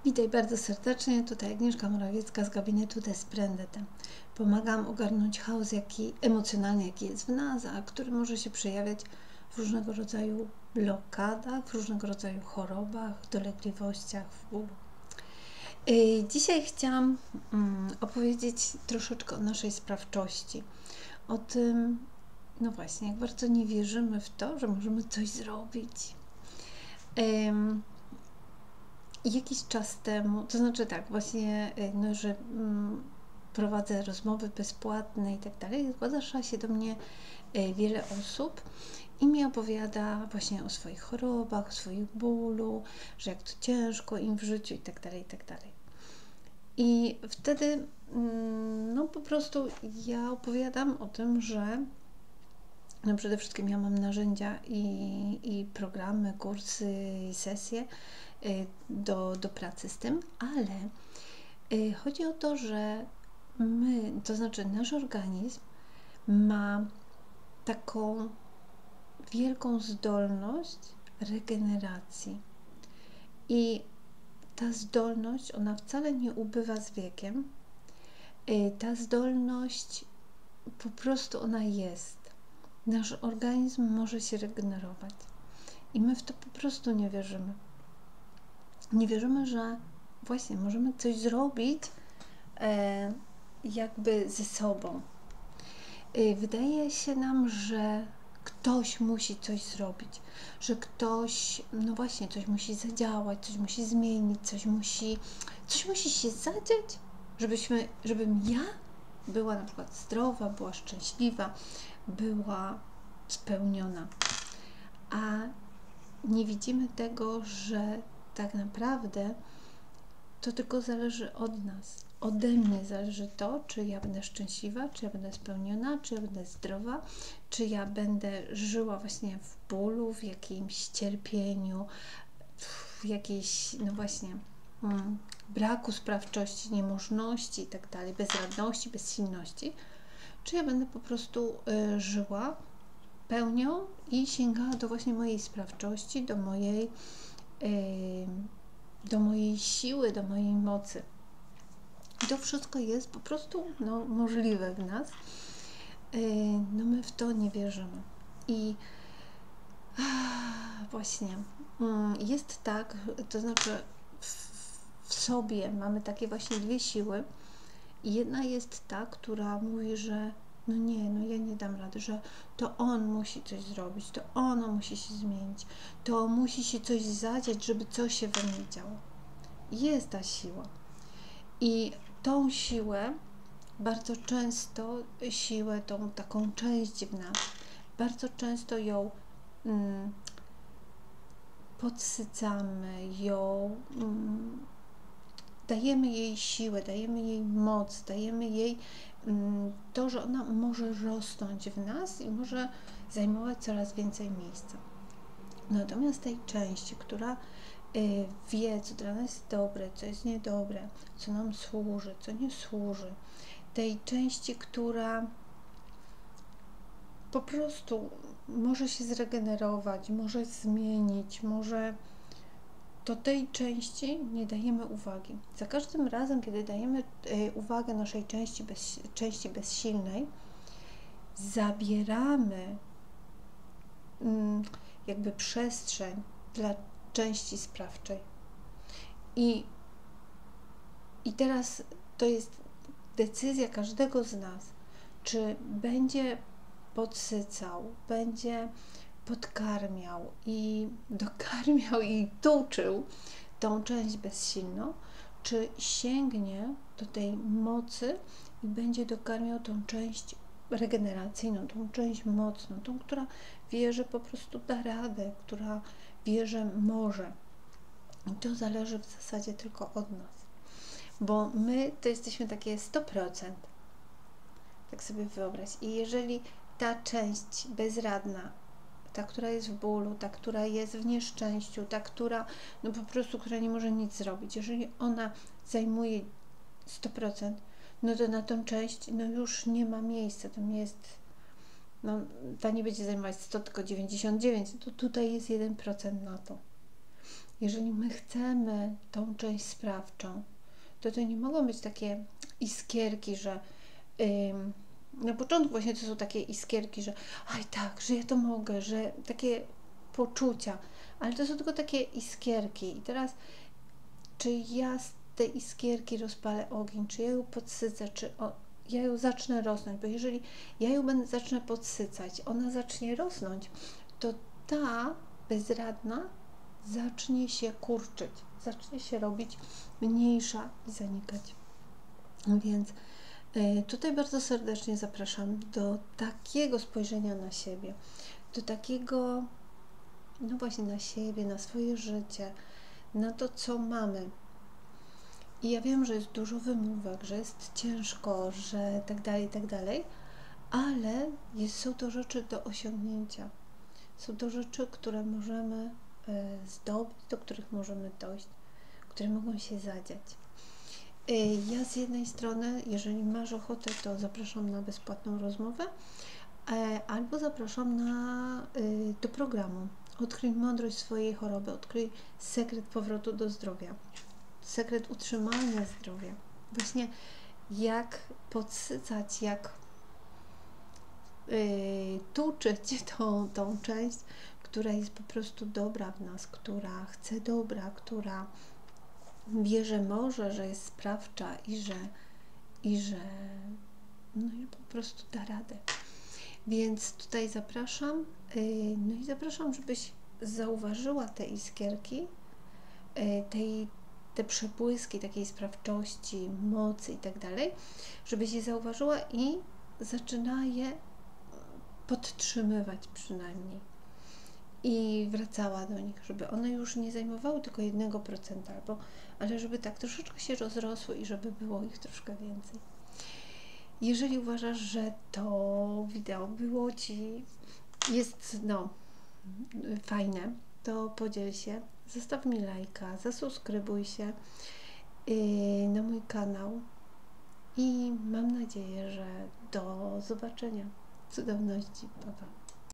Witaj bardzo serdecznie, tutaj Agnieszka Morawiecka z gabinetu Desprendete. Pomagam ogarnąć chaos emocjonalny, jaki jest w nas, a który może się przejawiać w różnego rodzaju blokadach, w różnego rodzaju chorobach, dolegliwościach, w bólu. Dzisiaj chciałam opowiedzieć troszeczkę o naszej sprawczości, o tym, no właśnie, jak bardzo nie wierzymy w to, że możemy coś zrobić. Jakiś czas temu, to znaczy tak, właśnie, że prowadzę rozmowy bezpłatne i tak dalej, zgłasza się do mnie wiele osób i mi opowiada właśnie o swoich chorobach, o swoim bólu, że jak to ciężko im w życiu i tak dalej, i tak dalej. I wtedy po prostu ja opowiadam o tym, że no przede wszystkim ja mam narzędzia i programy, kursy i sesje do pracy z tym, ale chodzi o to, że to znaczy nasz organizm ma taką wielką zdolność regeneracji i ta zdolność, ona wcale nie ubywa z wiekiem, ta zdolność po prostu ona jest. Nasz organizm może się regenerować i my w to po prostu nie wierzymy. Nie wierzymy, że właśnie możemy coś zrobić jakby ze sobą. Wydaje się nam, że ktoś musi coś zrobić, że ktoś, no właśnie, coś musi zadziałać, coś musi zmienić, coś musi się zadziać, żebym ja była na przykład zdrowa, była szczęśliwa, była spełniona. A nie widzimy tego, że tak naprawdę to tylko zależy od nas. Ode mnie zależy to, czy ja będę szczęśliwa, czy ja będę spełniona, czy ja będę zdrowa, czy ja będę żyła właśnie w bólu, w jakimś cierpieniu, w jakiejś, no właśnie, braku sprawczości, niemożności i tak dalej, bezradności, bezsilności, czy ja będę po prostu żyła pełnią i sięgała do właśnie mojej sprawczości, do mojej siły, do mojej mocy. I to wszystko jest po prostu możliwe w nas. My w to nie wierzymy. I właśnie jest tak, to znaczy w sobie mamy takie właśnie dwie siły. I jedna jest ta, która mówi, że ja nie dam rady, że to on musi coś zrobić, to ono musi się zmienić, to musi się coś zadziać, żeby coś się we mnie działo. Jest ta siła. I tą siłę, bardzo często tą taką część w nas, bardzo często ją podsycamy, dajemy jej siłę, dajemy jej moc, dajemy jej to, że ona może rosnąć w nas i może zajmować coraz więcej miejsca. Natomiast tej części, która wie, co dla nas jest dobre, co jest niedobre, co nam służy, co nie służy, tej części, która po prostu może się zregenerować, może zmienić, to tej części nie dajemy uwagi. Za każdym razem, kiedy dajemy uwagę naszej części bezsilnej, zabieramy jakby przestrzeń dla części sprawczej. I teraz to jest decyzja każdego z nas, czy będzie podsycał, będzie podkarmiał i dokarmiał i tuczył tą część bezsilną, czy sięgnie do tej mocy i będzie dokarmiał tą część regeneracyjną, tą część mocną, tą, która wie, że po prostu da radę, która wie, że może. I to zależy w zasadzie tylko od nas. Bo my to jesteśmy takie 100%. Tak sobie wyobraź. I jeżeli ta część bezradna, ta, która jest w bólu, ta, która jest w nieszczęściu, ta, która która nie może nic zrobić, jeżeli ona zajmuje 100%, to na tą część już nie ma miejsca, tam jest ta nie będzie zajmować 100, tylko 99, to tutaj jest 1% na to. Jeżeli my chcemy tą część sprawczą, to nie mogą być takie iskierki, że na początku właśnie to są takie iskierki, że aj tak, że ja to mogę, że takie poczucia, ale to są tylko takie iskierki. I teraz, czy ja z tej iskierki rozpalę ogień, czy ja ją podsycę, ja ją zacznę rosnąć, bo jeżeli ja ją zacznę podsycać, ona zacznie rosnąć, to ta bezradna zacznie się kurczyć, zacznie się robić mniejsza i zanikać. Więc tutaj bardzo serdecznie zapraszam do takiego spojrzenia na siebie, do takiego, no właśnie na siebie, na swoje życie, na to, co mamy. I ja wiem, że jest dużo wymówek, że jest ciężko, że tak dalej, ale są to rzeczy do osiągnięcia. Są to rzeczy, które możemy zdobyć, do których możemy dojść, które mogą się zadziać. Ja z jednej strony, jeżeli masz ochotę, to zapraszam na bezpłatną rozmowę, albo zapraszam do programu. Odkryj mądrość swojej choroby, odkryj sekret powrotu do zdrowia, sekret utrzymania zdrowia. Właśnie jak podsycać, jak tuczyć tą część, która jest po prostu dobra w nas, która chce dobra, która wie, że może, że jest sprawcza i że po prostu da radę. Więc tutaj zapraszam, zapraszam, żebyś zauważyła te iskierki, te przebłyski takiej sprawczości, mocy i tak dalej, żebyś je zauważyła i zaczyna je podtrzymywać przynajmniej. I wracała do nich, żeby one już nie zajmowały tylko 1%, ale żeby tak troszeczkę się rozrosły i żeby było ich troszkę więcej. Jeżeli uważasz, że to wideo było jest fajne, to podziel się, zostaw mi lajka, zasubskrybuj się na mój kanał i mam nadzieję, że do zobaczenia. Cudowności, pa, pa.